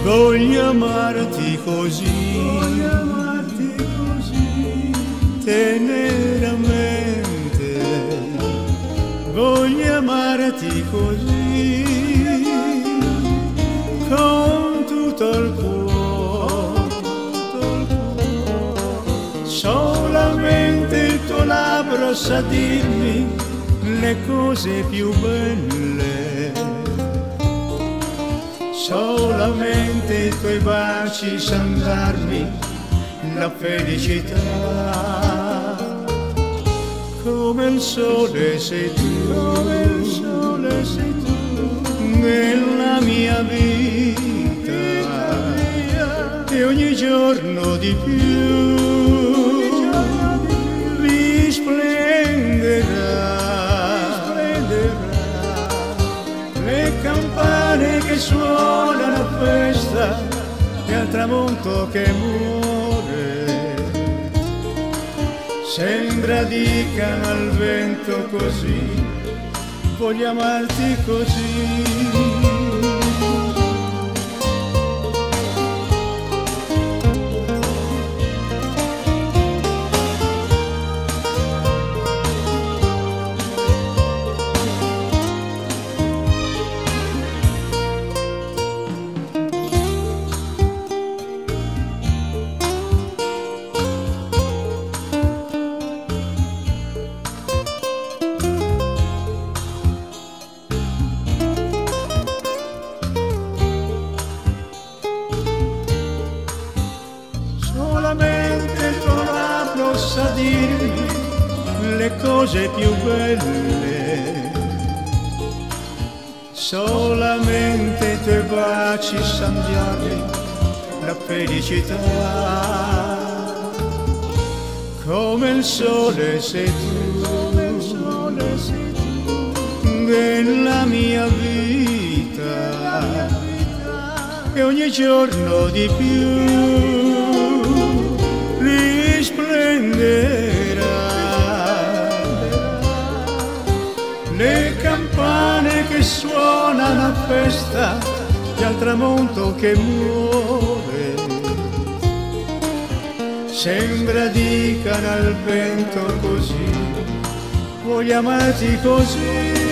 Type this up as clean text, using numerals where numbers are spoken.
Voglio amarti così, teneramente, voglio amarti così, con tutto il cuore, solamente il tuo labbro sa dirmi le cose più belle, solamente i tuoi baci san darmi la felicità, come il sole sei tu, come il sole sei tu, nella mia vita, e ogni giorno di più le campane che suonano a festa e al tramonto che muore, sembra dicano al vento così, voglio amarti così. Solamente il tuo labbro sa dirmi le cose più belle, solamente i tuoi baci san darmi la felicità, come il sole sei tu, della mia vita, e ogni giorno di più risplenderà, le campane che suonano a festa e al tramonto che muore, sembra dicano al vento così, voglio amarti così.